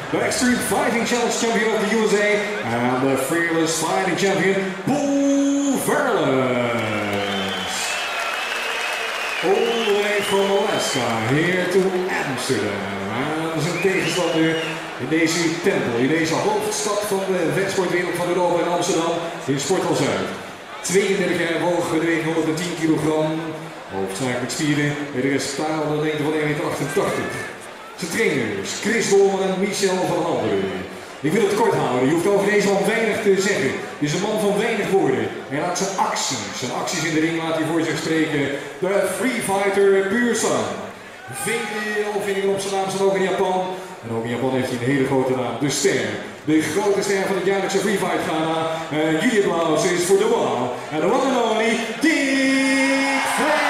the Extreme Fighting Challenge Champion of the USA, and the Fearless Fighting Champion, Paul Varelans. All the way from Alaska, here to Amsterdam. En zijn tegenstander in deze tempel, in deze hoofdstad van de wedstrijdwereld van Europa in Amsterdam, in Sporthal Zuid. 32 jaar hoog, gewegen 110 kilogram, hoofdzakelijk spieren, met de resultaat op de lengte van 1,88 meter. Zijn trainers, Chris Dolman en Michel van Halderen. Ik wil het kort houden, je hoeft over deze man weinig te zeggen. Hij is een man van weinig woorden. Hij laat zijn acties in de ring laat hij voor zich spreken. De Free Fighter puur sang. Veel vingen op zijn naam staan ook in Japan. En ook in Japan heeft hij een hele grote naam, de ster. De grote ster van het jaarlijkse Free Fight Ghana. Jullie applaus is voor de one and the one and only Dick Vrij.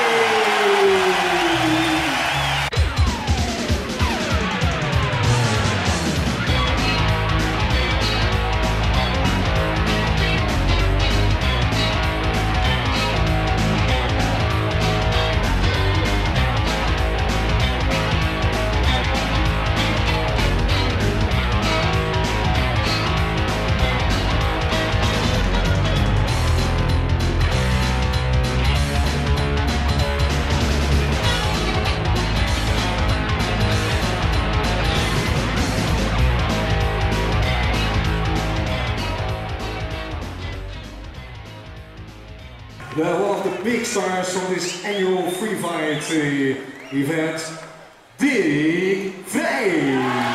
One of the big stars from this annual Free Fight event, Dick Vrij.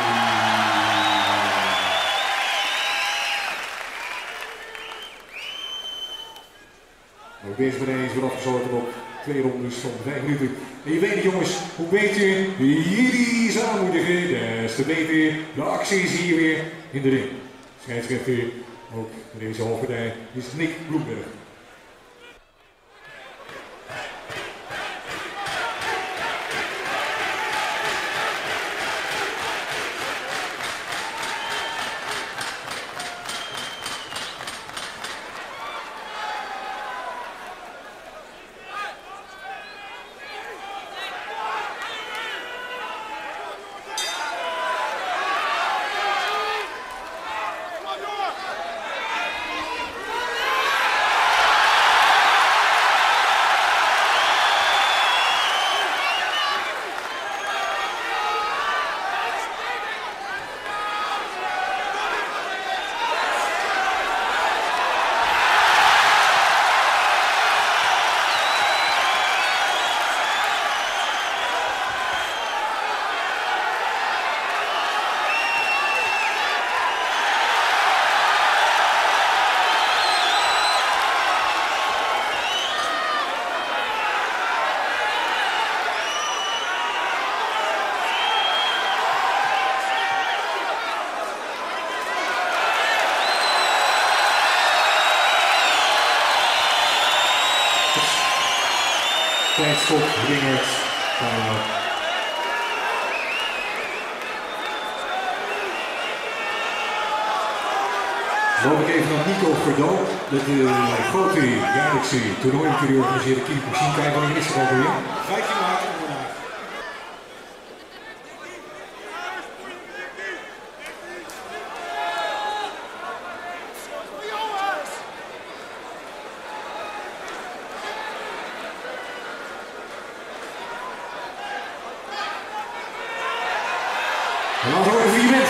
Ook deze meteen wordt afgesloten op 2 rondes van 5 minuten. En je weet jongens, hoe beter jullie ze aanmoedigen, des te beter de acties hier weer in de ring. Scheidsrechter ook in deze hoofdpartij is Nick Bloemberg. Tijdstop, ringers, time-out. Dan loop ik even naar Nico Verdal, de grote jaarlijkse toernooi die jullie organiseren, kickboxing. Kijk, wanneer is het alweer? 15 maart vandaag. En laten we horen wie je bent.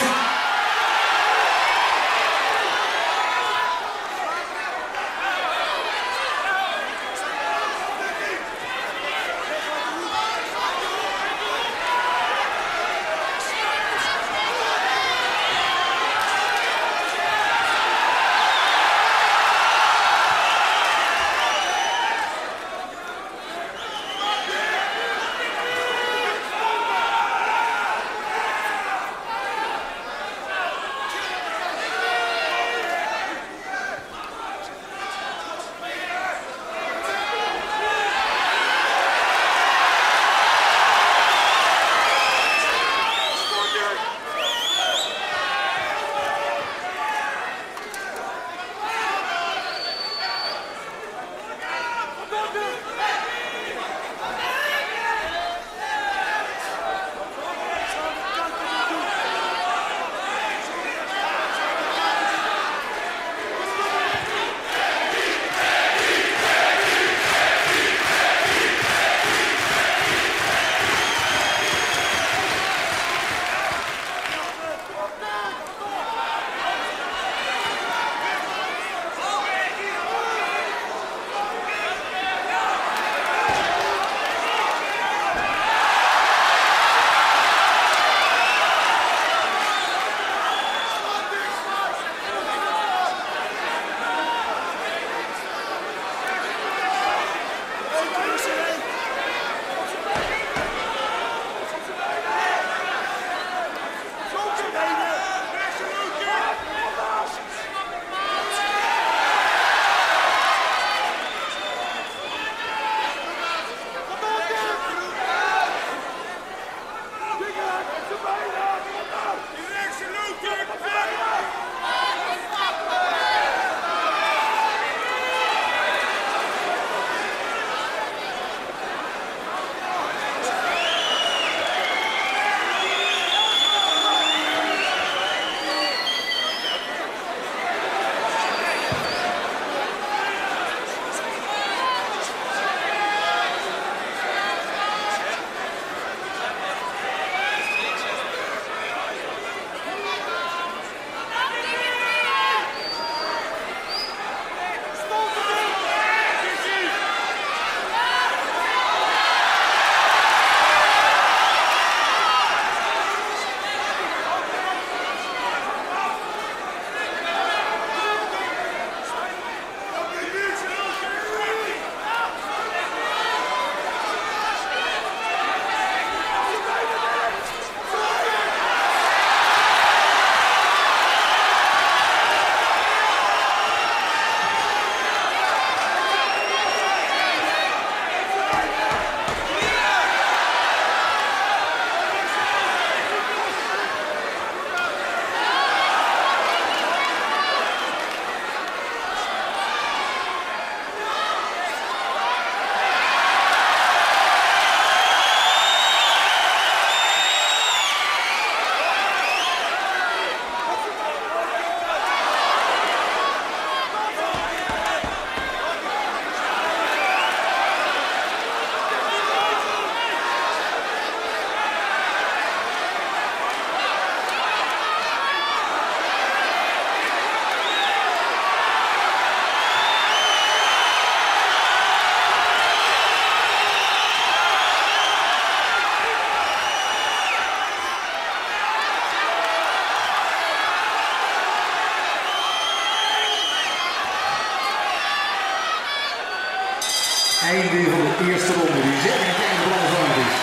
einde van de eerste ronde, die zeker een kleine belangrijk is.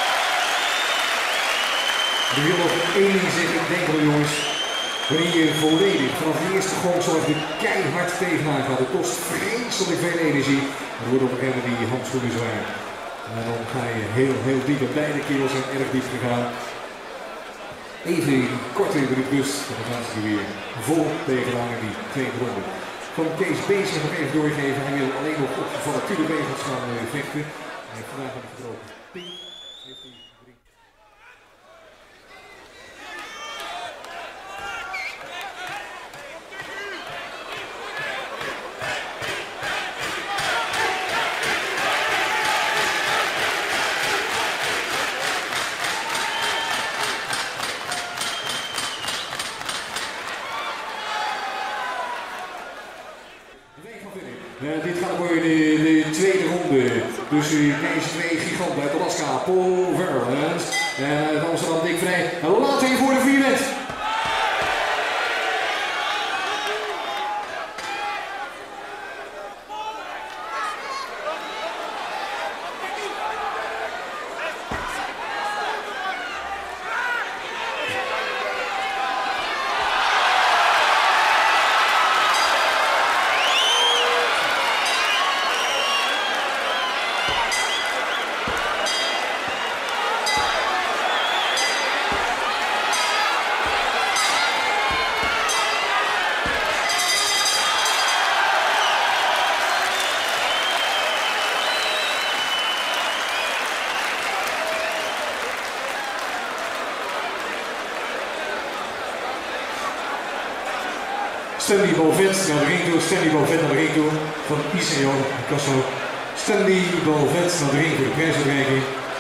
Ik wil nog één ding zeggen, ik denk wel jongens, wanneer je volledig vanaf de eerste gong zoals de keihard tegenaan gaat, het kost vreselijk veel energie. Dan wordt op een gegeven moment die handschoenen zwaar. En dan ga je heel diep, en beide keels zijn erg diep gegaan. Even kort in de rust, en dan gaan ze weer vol tegenaan in die tweede ronde. Van Kees Bees nog even doorgeven, hij wil alleen nog op de vallatuurregels gaan vechten. Hij heeft vandaag een gebroken pink. Heeft hij 3. Dit gaat worden de tweede ronde. Dus deze twee giganten uit Alaska, Paul Varelans en uit Amsterdam Dick Vrij. Laat hij voor de 4 bent. Stanley Bovet naar de ring toe, Stanley Bovet naar de ring toe van ICO Picasso. Stanley Bovet naar de ring voor de prijsuitreiking.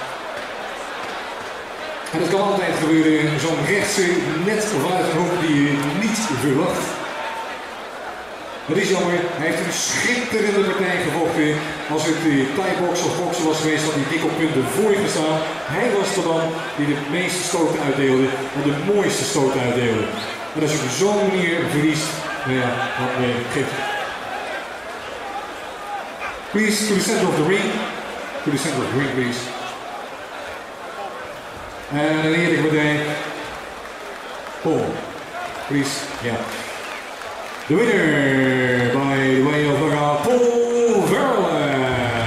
En dat kan altijd gebeuren, zo'n rechtse net vanuit een hoek die je niet verwacht. Het is jammer, hij heeft een schitterende partij gevochten. Als het thai-box of boksen was geweest, had hij dik op punten voor gestaan. Hij was de man die de meeste stoten uitdeelde en de mooiste stoten uitdeelde. En als je op zo'n manier verliest, nou ja, dan geeft het. Please, to the center of the ring. To the center of the ring, please. En een heerlijke partij. Paul, please, yeah. The winner by the way of Paul Varelans.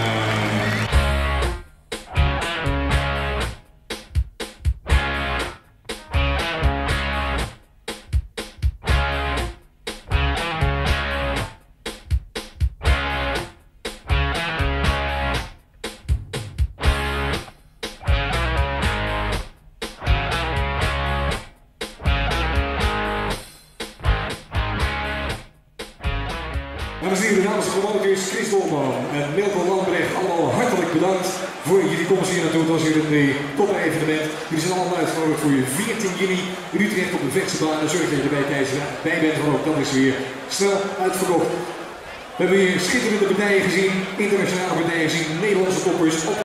En dan zien we de dames en promotors Chris Dolman en Milko Lambrecht allemaal hartelijk bedankt voor jullie komst hier naartoe. Het was hier een top-evenement. Jullie zijn allemaal uitgenodigd voor je 14 juni in Utrecht op de Vechtserbaan. En zorg dat je bij bent, want ook dat is weer snel uitverkocht. We hebben hier schitterende partijen gezien, internationale partijen gezien, Nederlandse toppers.